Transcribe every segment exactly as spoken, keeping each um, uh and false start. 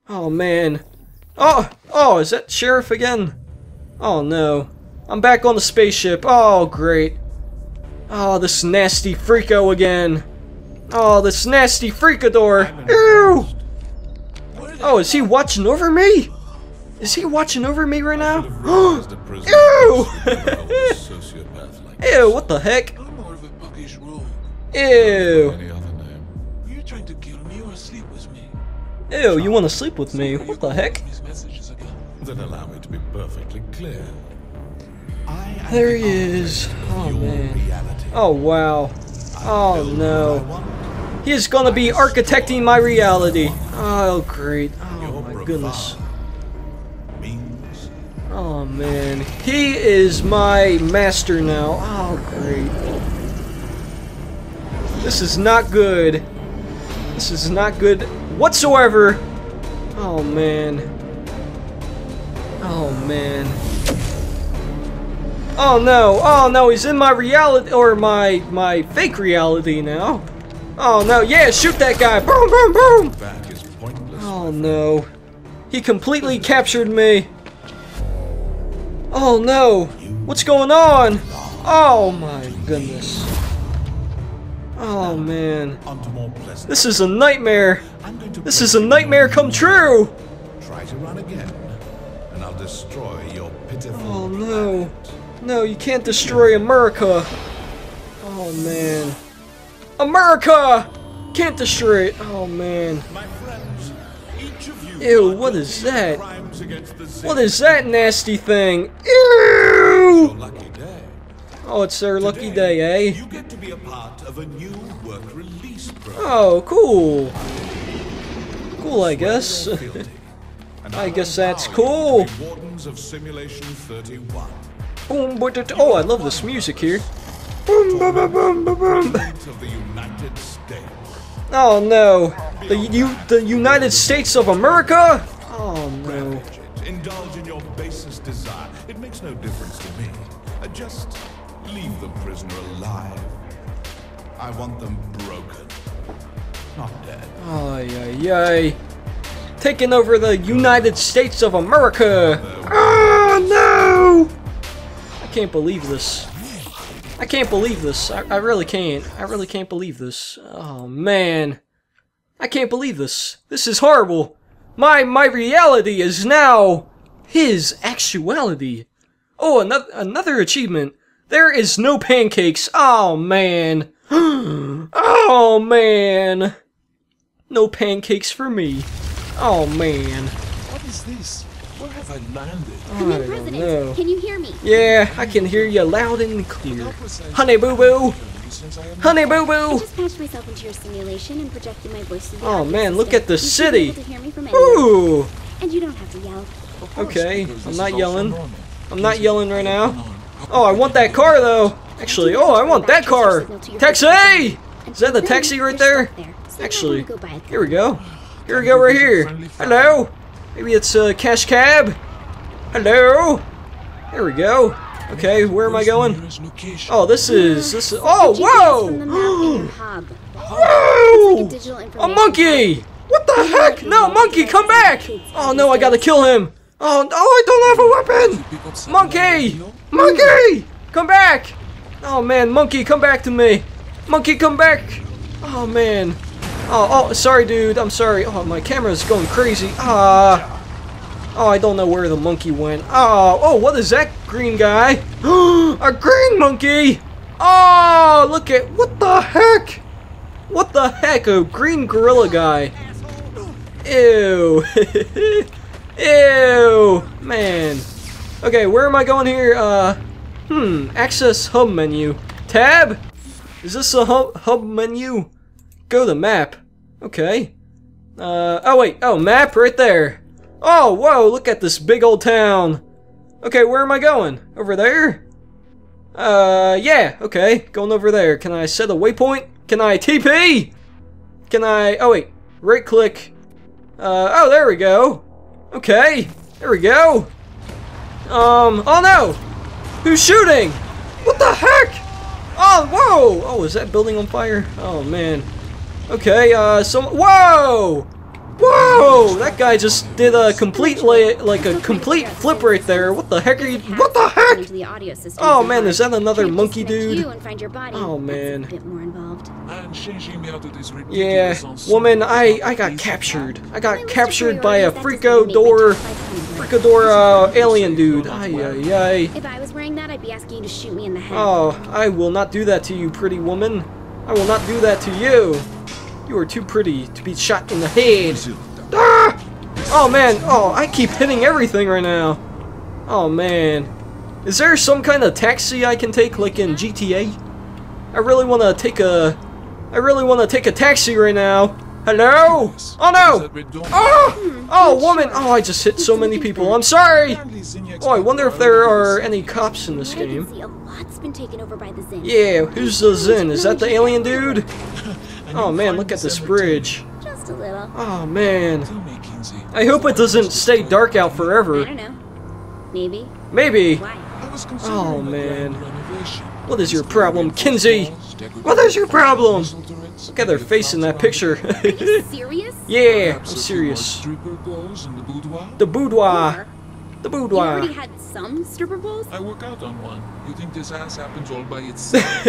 Oh man. Oh, oh, is that Sheriff again? Oh no. I'm back on the spaceship. Oh, great. Oh, this nasty freako again. Oh, this nasty freakador. Ew! Oh, is he watching over me? Is he watching over me right now? Ew! Ew, what the heck? Ew. Ew, you want to sleep with me? What the heck? Then allow me to be perfectly clear. There he is. Oh man. Oh wow. Oh no. He is gonna be architecting my reality. Oh great. Oh my goodness. Oh man. He is my master now. Oh great. This is not good. This is not good whatsoever. Oh man. Oh man. Oh no. Oh no, he's in my reality or my my fake reality now. Oh no, yeah, shoot that guy. Boom boom boom. Oh no. He completely captured me. Oh no. What's going on? Oh my goodness. Oh man. This is a nightmare. This is a nightmare come true. Try to run again, and I'll destroy your pitiful. Oh no. No, you can't destroy America. Oh man. America! Can't destroy it. Oh man. Ew, what is that? What is that nasty thing? Ew! Oh, it's their lucky day, eh? You get to be a part of a new work release program. Oh, cool. Cool, I guess. I guess that's cool. Wardens of Simulation thirty-one. Boom, oh, I love this music here. Boom, boom, boom, boom, boom, boom. Of the United States. Oh no, the U the United States of America. Oh no. Indulge in your basest desire. It makes no difference to me. Uh, just leave the prisoner alive. I want them broken, not dead. Ay ay ay. Taking over the United States of America. Oh no! I can't believe this. I can't believe this. I, I really can't. I really can't believe this. Oh man. I can't believe this. This is horrible. My my reality is now his actuality. Oh, another another achievement. There is no pancakes. Oh man. Oh man. No pancakes for me. Oh man. What is this? Where have I landed? Come in, President. Can you hear me? Yeah, I can hear you loud and clear. Honey boo boo. Honey boo I boo. just patched myself into your simulation and projected my voice to the Oh audio man, look system. at the You should be city. able to hear me from anywhere. Ooh. And you don't have to yell. Okay, I'm not yelling. I'm not yelling right now. Oh, I want that car though. Actually, oh, I want that car. Taxi! Is that the taxi right there? Actually, here we go. Here we go right here. Hello. Maybe it's a cash cab. Hello. There we go. Okay, where am I going? Oh, this is this is. Oh, whoa! Whoa! A monkey! What the heck? No, monkey, come back! Oh no, I gotta kill him. Oh, oh, I don't have a weapon. Monkey! Monkey! Come back! Oh man, monkey, come back to me. Monkey, come back! Oh man. Oh, oh, sorry, dude. I'm sorry. Oh, my camera's going crazy. Ah. Oh, I don't know where the monkey went. Oh, oh, what is that green guy? A green monkey! Oh, look at, what the heck? What the heck, a green gorilla guy? Ew. Ew, man. Okay, where am I going here? Uh, hmm, access hub menu. Tab? Is this a hub, hub menu? Go to map. Okay. Uh, oh wait, oh, map right there. Oh, whoa, look at this big old town. Okay, where am I going? Over there? Uh, yeah, okay, going over there. Can I set a waypoint? Can I T P? Can I, oh wait, right click. Uh, oh, there we go. Okay, there we go. Um, oh no! Who's shooting? What the heck? Oh, whoa! Oh, is that building on fire? Oh, man. Okay, uh, so, whoa! Whoa! That guy just did a complete la like a complete flip right there. What the heck are you? What the heck? Oh man, is that another monkey dude? Oh man. Yeah, woman, I I got captured. I got captured by a freako door, freako door uh, alien dude. Ay ay ay. If I was wearing that, I'd be asking you to shoot me in the head. Oh, I will not do that to you, pretty woman. I will not do that to you. You are too pretty to be shot in the head. Ah! Oh man, oh, I keep hitting everything right now. Oh man. Is there some kind of taxi I can take like in G T A? I really want to take a... I really want to take a taxi right now. Hello? Oh no! Oh! Oh, woman! Oh, I just hit so many people. I'm sorry! Oh, I wonder if there are any cops in this game. Yeah, who's the Zen? Is that the alien dude? Oh man, look at this bridge. Just a little. Oh man. I hope it doesn't stay dark out forever. I don't know. Maybe. Maybe. Why? Oh man. What is your problem, Kinsey? What is your problem? Look at their face in that picture. Are you serious? Yeah, I'm serious. The boudoir. The You boudoir. already had some stripper bowls? I work out on one. You think this ass happens all by itself?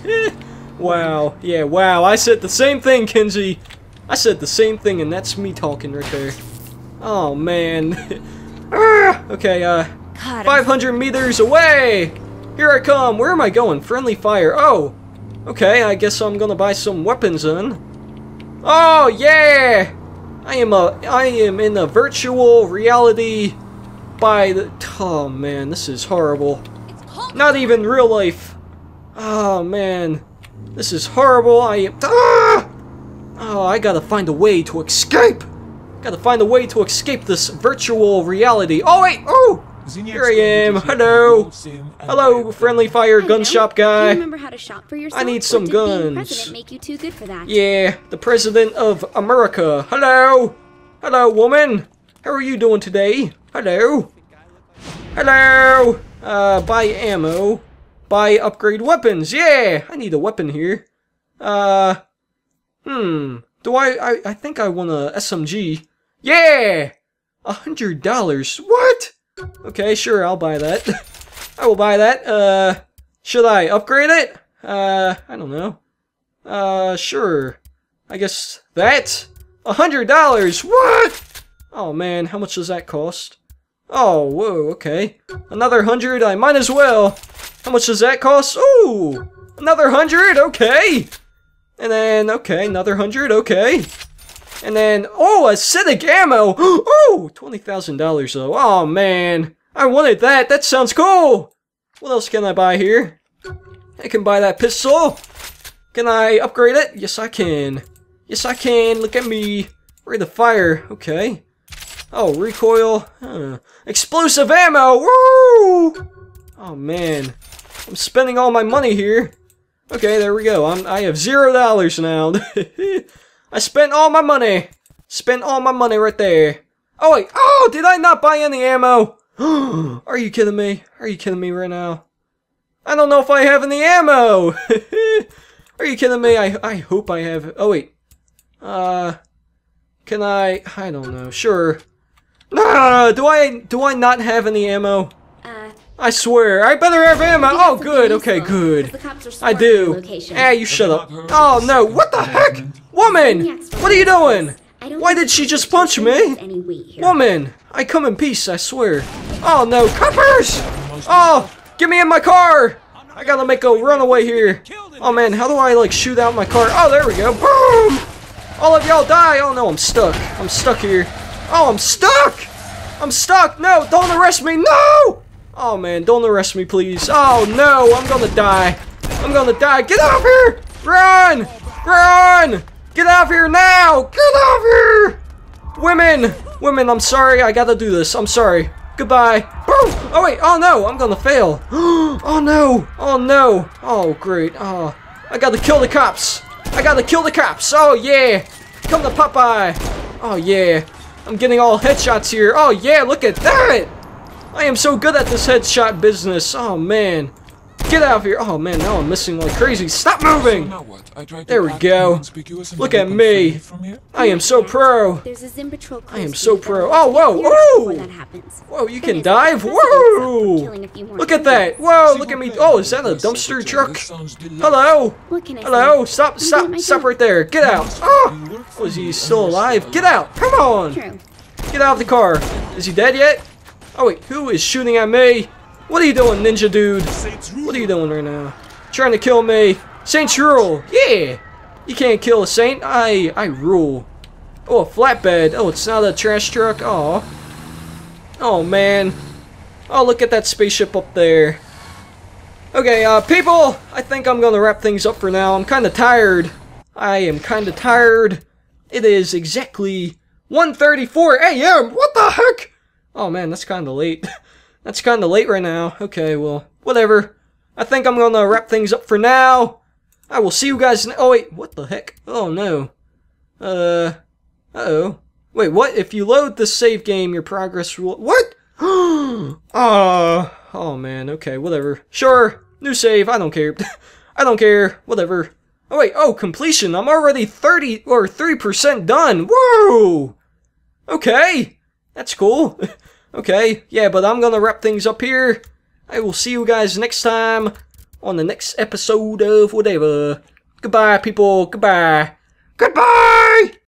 Wow. Yeah, wow. I said the same thing, Kinsey. I said the same thing, and that's me talking right there. Oh, man. Ah, okay, uh, God, five hundred meters away. Here I come. Where am I going? Friendly fire. Oh. Okay, I guess I'm gonna buy some weapons then. Oh, yeah. I am a, I am in a virtual reality by the, oh, man, this is horrible. Not even real life. Oh, man. This is horrible. I am. Ah! Oh, I gotta find a way to escape. Gotta find a way to escape this virtual reality. Oh wait! Oh! Here I am. Hello. Hello, friendly fire gun shop Do you guy. remember how to shop for yourself? I need Or some did being guns. president make you too good for that? Yeah, the president of America. Hello. Hello, woman. How are you doing today? Hello. Hello. Uh, buy ammo. Buy upgrade weapons. Yeah, I need a weapon here. Uh, hmm. Do I, I, I think I want a S M G. Yeah! A hundred dollars. What? Okay, sure, I'll buy that. I will buy that. Uh, should I upgrade it? Uh, I don't know. Uh, sure. I guess that? A hundred dollars. What? Oh man, how much does that cost? Oh, whoa, okay. Another hundred, I might as well. How much does that cost? Ooh! Another hundred, okay! And then, okay, another hundred, okay. And then, oh, acidic ammo! Oh! twenty thousand dollars though. Oh man! I wanted that! That sounds cool! What else can I buy here? I can buy that pistol! Can I upgrade it? Yes, I can. Yes, I can. Look at me. Rate of fire. Okay. Oh, recoil. Huh. Explosive ammo! Woo! Oh man. I'm spending all my money here. Okay, there we go. I'm, I have zero dollars now. I spent all my money. Spent all my money right there. Oh wait. Oh, did I not buy any ammo? Are you kidding me? Are you kidding me right now? I don't know if I have any ammo. Are you kidding me? I I hope I have. Oh wait. Uh, can I? I don't know. Sure. Nah. Do I? Do I not have any ammo? Uh, I swear, I better have ammo. Oh, good. Okay, good. I do. Ah, you shut up. Oh no! What the heck, woman? What are you doing? Why did she just punch me? Woman, I come in peace. I swear. Oh no, coppers! Oh, get me in my car! I gotta make a runaway here. Oh man, how do I like shoot out my car? Oh, there we go. Boom! All of y'all die. Oh no, I'm stuck. I'm stuck here. Oh, I'm stuck. I'm stuck. No, don't arrest me. No! Oh man, don't arrest me, please. Oh no, I'm gonna die. I'm gonna die. Get out of here! Run! Run! Get out of here now! Get out of here! Women! Women, I'm sorry. I gotta do this. I'm sorry. Goodbye. Boom! Oh wait, oh no, I'm gonna fail. Oh no! Oh no! Oh great. Oh, I gotta kill the cops. I gotta kill the cops. Oh yeah! Come to Popeye. Oh yeah! I'm getting all headshots here. Oh yeah! Look at that! I am so good at this headshot business. Oh man. Get out of here. Oh man, now I'm missing like crazy. Stop moving. So now what? I tried to There we act go. inconspicuous and Look then at you me. confirm it from here? I am so pro. There's a Zim patrol I am close so to you pro. that Oh, will whoa, take care of it before whoa. that happens. Whoa, you That can is dive? precedent for Whoa! killing a few more Look at that! people. Whoa, look at me! Oh, is that a dumpster truck? Hello? What can I Hello? say? Stop, I'm stop, doing my stop job. right there! Get out! Oh! Was he still alive? Get out! Come on! True. Get out of the car! Is he dead yet? Oh wait, who is shooting at me? What are you doing, ninja dude? What are you doing right now? Trying to kill me? Saints rule! Yeah! You can't kill a saint. I I rule. Oh, a flatbed. Oh, it's not a trash truck. Oh. Oh man. Oh, look at that spaceship up there. Okay, uh, people, I think I'm gonna wrap things up for now. I'm kinda tired. I am kinda tired. It is exactly one thirty-four A M What the heck? Oh man, that's kinda late. That's kinda late right now. Okay, well, whatever. I think I'm gonna wrap things up for now. I will see you guys in- oh wait, what the heck? Oh no. Uh, uh-oh. Wait, what? If you load the save game, your progress will- what? Oh, oh man, okay, whatever. Sure, new save, I don't care. I don't care, whatever. Oh wait, oh, completion, I'm already thirty or three percent done. Whoa! Okay, that's cool. Okay, yeah, but I'm gonna wrap things up here. I will see you guys next time on the next episode of whatever. Goodbye, people, goodbye. Goodbye!